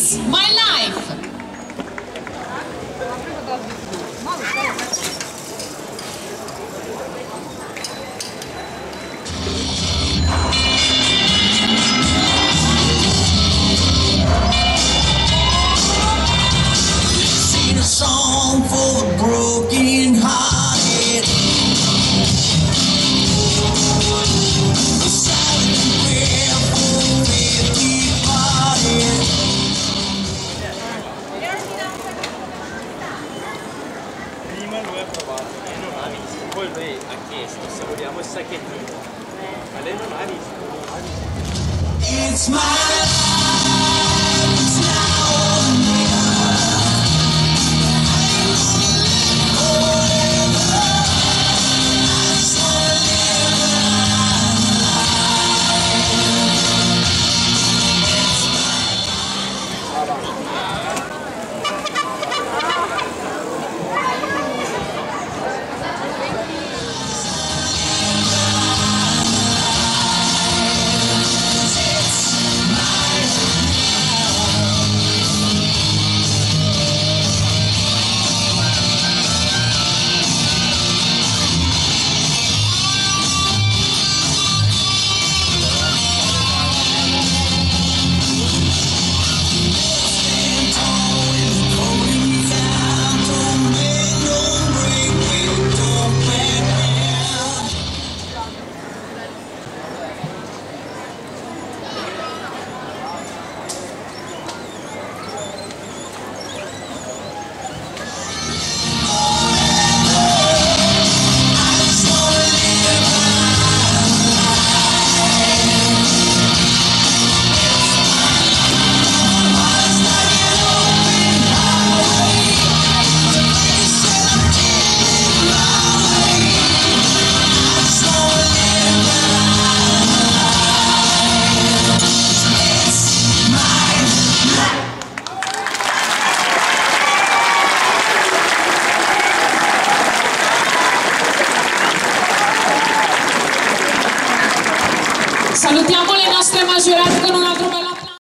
is my life. Sing a song for the broken hearted. A silent prayer for the faith departed. Prima lui ha provato e non ha visto, poi lui ha chiesto se vogliamo il sacchettino, ma lei non ha visto, non ha visto. It's my life.